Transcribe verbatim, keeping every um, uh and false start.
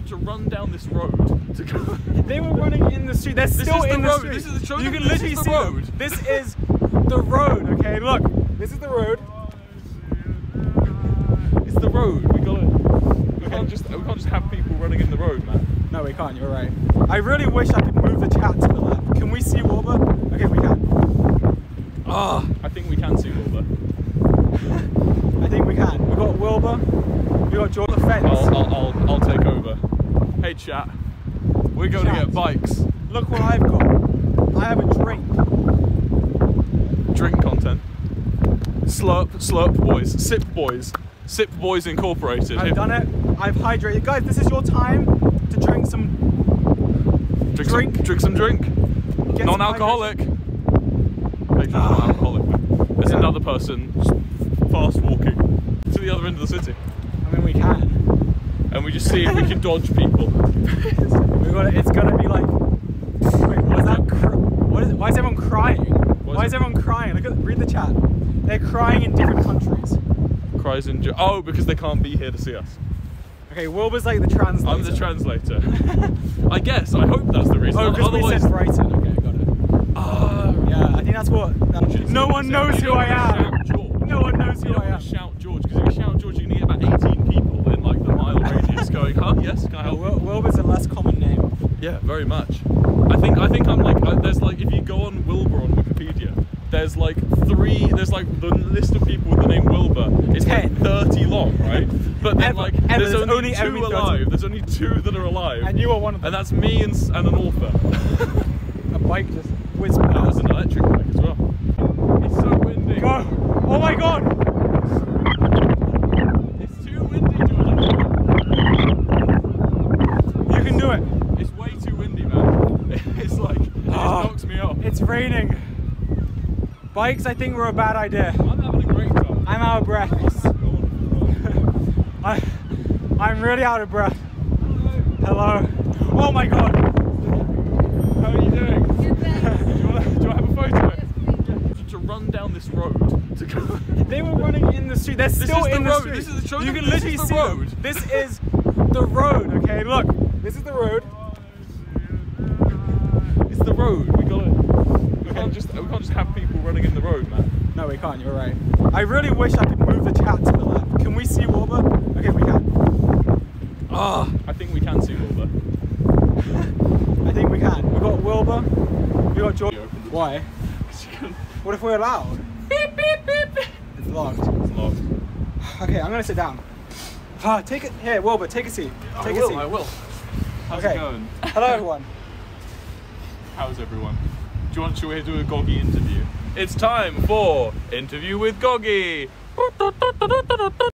to run down this road to go. They were running in the street. They're This still is the in the road. street. This is the, you can this literally is the see road. them. This is the road. Okay, look. This is the road. It's the road. We got it. We can't just we can't just have people running in the road, man. No, we can't. You're right. I really wish I could move the chat to the left. Can we see Wilbur? Okay, we can. Ah, I think we can see Wilbur. I think we can. We got Wilbur. We got George the fence. I'll, I'll, I'll, I'll take over. Hey chat, we're going Chat. to get bikes. Look what I've got. I have a drink. Drink content. Slurp, slurp boys, sip boys, sip boys incorporated. I've done it. I've hydrated. Guys, this is your time to drink some drink. drink. Some, drink some drink. Get some Non-alcoholic. Make sure it's non-alcoholic. There's Yeah. another person fast walking to the other end of the city, I mean, we can. and we just see if we can dodge people. We got it. It's gonna be like. Wait, what's that? Cr what is it? Why is everyone crying? What Why is is it? everyone crying? Look at. Read the chat. They're crying in different countries. Cries in jo- oh, because they can't be here to see us. Okay, Wilbur's like the translator. I'm the translator. I guess. I hope that's the reason. Oh, because we Otherwise, said Brighton. Okay, got it. Ah, Yeah, I think that's what. That, no one knows who I am. George. No one knows You who don't I want am. to shout George, because if you shout George, you're going to get about eighteen people in like the mile radius going, huh, yes, can I No, help? Wil Wilbur's a less common name. Yeah, very much. I think I think I'm like, uh, there's like, if you go on Wilbur on Wikipedia, there's like three, there's like the list of people with the name Wilbur is like Ten. thirty long, right? But then Ever- like, ever, there's, there's only, only- two only thirty. alive. There's only two that are alive. And you are one of them. And that's me and, s- and an author. A bike just whizzed That was past. an electric bike as well. It's so windy. Go! Oh my god! It's too windy, George. You can do it. It's way too windy, man. It's like, it just Ah. knocks me off. It's raining. Bikes, I think, were a bad idea. I'm having a great time. I'm out of breath. I, I'm really out of breath. Hello. Oh my god. How are you doing? do, you wanna, do you want to have a photo? To run down this road to go. They were running in the street. They're This still is the in the road. street. This is the- show you them can this literally is the see them. road. This is the road. Okay, look. This is the road. It's the road. We got it. We can't just we can't just have people running in the road, man. No, we can't. You're right. I really wish I could move the chat to the left. Can we see Wilbur? Okay, we can. Ah, I think we can see Wilbur. I think we can. We got Wilbur. We got George. You opened the- Why? What if we're allowed? Beep beep beep. It's locked. It's locked. Okay, I'm gonna sit down. Ah, take it here, Wilbur. Take a seat. I Take a will. seat. I will. How's Okay. it going? Hello, everyone. How's everyone? Do you want to do a Goggy interview? It's time for interview with Goggy.